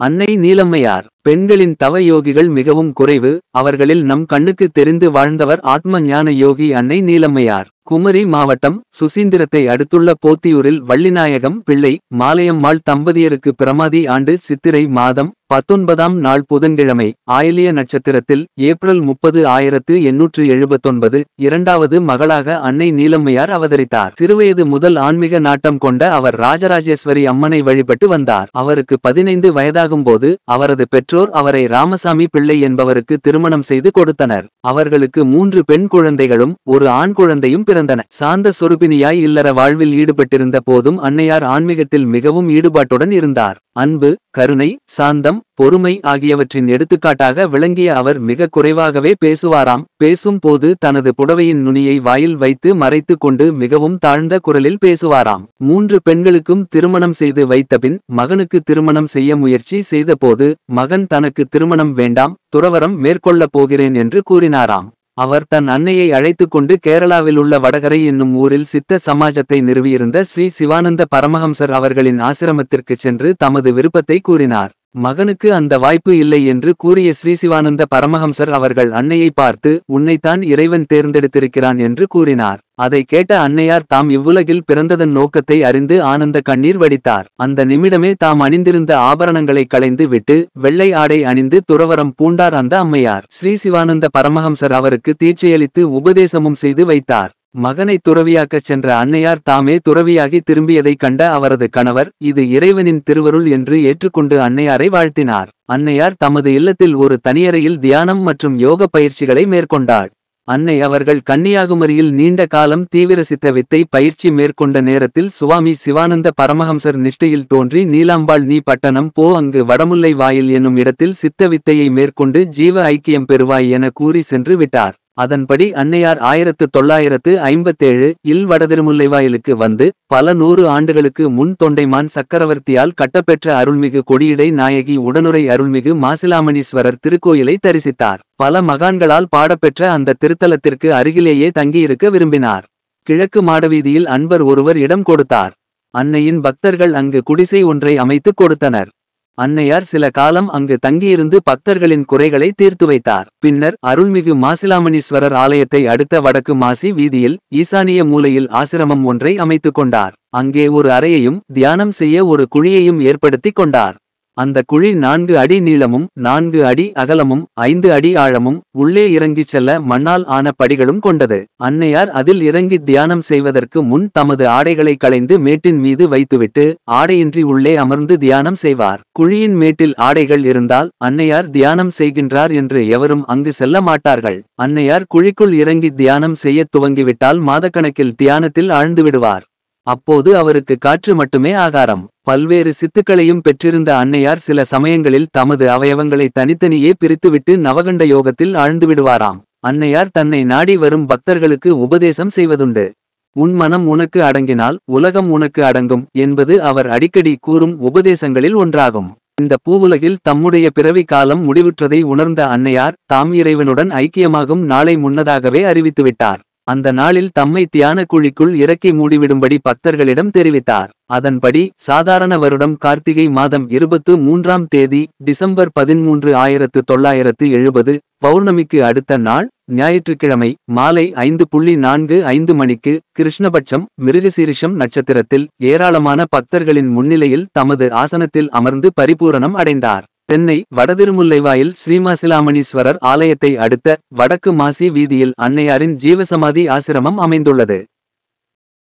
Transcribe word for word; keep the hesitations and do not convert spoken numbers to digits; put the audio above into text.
அன்னை நீலம்மையார். பெண்களின் தவ யோகிகள் மிகவும் குறைவு. அவர்களில் நம் கண்ணுக்கு தெரிந்து வாழ்ந்தவர் ஆத்ம ஞான யோகி அன்னை நீலம்மையார். குமரி மாவட்டம் சுசீந்திரத்தை அடுத்துள்ள போத்தியூரில் வள்ளிநாயகம் பிள்ளை மாலையம்மாள் தம்பதியருக்கு பிரமாதி ஆண்டு சித்திரை மாதம் பத்தொன்பதாம் நாள் புதன்கிழமை ஆயிலிய நட்சத்திரத்தில் ஏப்ரல் முப்பது ஆயிரத்து எண்ணூற்று எழுபத்தொன்பது இரண்டாவது மகளாக அன்னை நீலம்மையார் அவதரித்தார். சிறுவயது முதல் ஆன்மீக நாட்டம் கொண்ட அவர் ராஜராஜேஸ்வரி அம்மனை வழிபட்டு வந்தார். அவருக்கு பதினைந்து வயதாகும்போது அவரது பெற்றோர் அவரை ராமசாமி பிள்ளை என்பவருக்கு திருமணம் செய்து கொடுத்தனர். அவர்களுக்கு மூன்று பெண் குழந்தைகளும் ஒரு ஆண் குழந்தையும் பிறந்தன. சாந்த சொருபினியாய் இல்லற வாழ்வில் ஈடுபட்டிருந்த போதும் அன்னையார் ஆன்மீகத்தில் மிகவும் ஈடுபாட்டுடன் இருந்தார். அன்பு, கருணை, சாந்தம், பொறுமை ஆகியவற்றின் எடுத்துக்காட்டாக விளங்கிய அவர் மிக குறைவாகவே பேசுவாராம். பேசும் போது தனது புடவையின் நுனியை வாயில் வைத்து மறைத்து கொண்டு மிகவும் தாழ்ந்த குரலில் பேசுவாராம். மூன்று பெண்களுக்கும் திருமணம் செய்து வைத்தபின் மகனுக்கு திருமணம் செய்ய முயற்சி செய்தபோது மகன் தனக்கு திருமணம் வேண்டாம், துறவறம் மேற்கொள்ளப் போகிறேன் என்று கூறினாராம். அவர் தன் அன்னையை அழைத்து கொண்டு கேரளாவில் உள்ள வடகரை என்னும் ஊரில் சித்த சமாஜத்தை நிறுவியிருந்த ஸ்ரீ சிவானந்த பரமஹம்சர் அவர்களின் ஆசிரமத்திற்குச் சென்று தமது விருப்பத்தை கூறினார். மகனுக்கு அந்த வாய்ப்பு இல்லை என்று கூறிய ஸ்ரீ சிவானந்த பரமஹம்சர் அவர்கள் அன்னையை பார்த்து உன்னைத்தான் இறைவன் தேர்ந்தெடுத்திருக்கிறான் என்று கூறினார். அதை கேட்ட அன்னையார் தாம் இவ்வுலகில் பிறந்ததன் நோக்கத்தை அறிந்து ஆனந்த கண்ணீர் வடித்தார். அந்த நிமிடமே தாம் அணிந்திருந்த ஆபரணங்களை களைந்து விட்டு வெள்ளை ஆடை அணிந்து துறவரம் பூண்டார் அந்த அம்மையார். ஸ்ரீ சிவானந்த பரமஹம்சர் அவருக்கு தீட்சையளித்து உபதேசமும் செய்து வைத்தார். மகனை துறவியாக்கச் சென்ற அன்னையார் தாமே துறவியாகி திரும்பியதைக் கண்ட அவரது கணவர் இது இறைவனின் திருவருள் என்று ஏற்றுக்கொண்டு அன்னையாரை வாழ்த்தினார். அன்னையார் தமது இல்லத்தில் ஒரு தனியறையில் தியானம் மற்றும் யோக பயிற்சிகளை மேற்கொண்டாள். அன்னை அவர்கள் கன்னியாகுமரியில் நீண்ட காலம் தீவிர சித்த வித்தை பயிற்சி மேற்கொண்ட நேரத்தில் சுவாமி சிவானந்த பரமஹம்சர் நிஷ்டையில் தோன்றி நீலாம்பாள் நீ பட்டணம் போ, அங்கு வடமுல்லை வாயில் என்னும் இடத்தில் சித்த வித்தையை மேற்கொண்டு ஜீவ ஐக்கியம் பெறுவாய் என கூறி சென்று விட்டார். அதன்படி அன்னையார் ஆயிரத்து தொள்ளாயிரத்து ஐம்பத்தேழு இல் வடதிருமுல்லைவாயிலுக்கு வந்து பல நூறு ஆண்டுகளுக்கு முன் தொண்டைமான் சக்கரவர்த்தியால் கட்டப்பெற்ற அருள்மிகு கொடியிடை நாயகி உடனுரை அருள்மிகு மாசிலாமணீஸ்வரர் திருக்கோயிலை தரிசித்தார். பல மகான்களால் பாடப்பெற்ற அந்த திருத்தலத்திற்கு அருகிலேயே தங்கியிருக்க விரும்பினார். கிழக்கு மாடவீதியில் அன்பர் ஒருவர் இடம் கொடுத்தார். அன்னையின் பக்தர்கள் அங்கு குடிசை ஒன்றை அமைத்துக் கொடுத்தனர். அன்னையார் சில காலம் அங்கு தங்கியிருந்து பக்தர்களின் குறைகளை தீர்த்து வைத்தார். பின்னர் அருள்மிகு மாசிலாமணீஸ்வரர் ஆலயத்தை அடுத்த வடக்கு மாசி வீதியில் ஈசானிய மூலையில் ஆசிரமம் ஒன்றை அமைத்துக் கொண்டார். அங்கே ஒரு அறையையும் தியானம் செய்ய ஒரு குழியையும் ஏற்படுத்திக் கொண்டார். அந்த குழி நான்கு அடி நீளமும் நான்கு அடி அகலமும் ஐந்து அடி ஆழமும் உள்ளே இறங்கிச் செல்ல மண்ணால் ஆன படிகளும் கொண்டது. அன்னையார் அதில் இறங்கி தியானம் செய்வதற்கு முன் தமது ஆடைகளை களைந்து மேட்டின் மீது வைத்துவிட்டு ஆடையின்றி உள்ளே அமர்ந்து தியானம் செய்வார். குழியின் மேட்டில் ஆடைகள் இருந்தால் அன்னையார் தியானம் செய்கின்றார் என்று எவரும் அங்கு செல்ல மாட்டார்கள். அன்னையார் குழிக்குள் இறங்கி தியானம் செய்ய துவங்கிவிட்டால் மாதக்கணக்கில் தியானத்தில் ஆழ்ந்து விடுவார். அப்போது அவருக்கு காற்று மட்டுமே ஆகாரம். பல்வேறு சித்துக்களையும் பெற்றிருந்த அன்னையார் சில சமயங்களில் தமது அவயவங்களை தனித்தனியே பிரித்துவிட்டு நவகண்ட யோகத்தில் ஆழ்ந்து விடுவாராம். அன்னையார் தன்னை நாடி வரும் பக்தர்களுக்கு உபதேசம் செய்வதுண்டு. உன் மனம் உனக்கு அடங்கினால் உலகம் உனக்கு அடங்கும் என்பது அவர் அடிக்கடி கூறும் உபதேசங்களில் ஒன்றாகும். இந்த பூவுலகில் தம்முடைய பிறவி காலம் முடிவுற்றதை உணர்ந்த அன்னையார் தாம் இறைவனுடன் ஐக்கியமாகும் நாளை முன்னதாகவே அறிவித்துவிட்டார். அந்த நாளில் தம்மை தியான குழிக்குள் இறக்கி மூடிவிடும்படி பக்தர்களிடம் தெரிவித்தார். அதன்படி சாதாரண வருடம் கார்த்திகை மாதம் இருபத்து மூன்றாம் தேதி டிசம்பர் பதிமூன்று ஆயிரத்து தொள்ளாயிரத்து எழுபது பௌர்ணமிக்கு அடுத்த நாள் ஞாயிற்றுக்கிழமை மாலை ஐந்து புள்ளி நான்கு ஐந்து மணிக்கு கிருஷ்ணபட்சம் மிருகசீரிஷம் நட்சத்திரத்தில் ஏராளமான பக்தர்களின் முன்னிலையில் தமது ஆசனத்தில் அமர்ந்து பரிபூரணம் அடைந்தார். சென்னை வடதிருமுல்லைவாயில் ஸ்ரீமாசிலாமணீஸ்வரர் ஆலயத்தை அடுத்த வடக்கு மாசி வீதியில் அன்னையாரின் ஜீவசமாதி ஆசிரமம் அமைந்துள்ளது.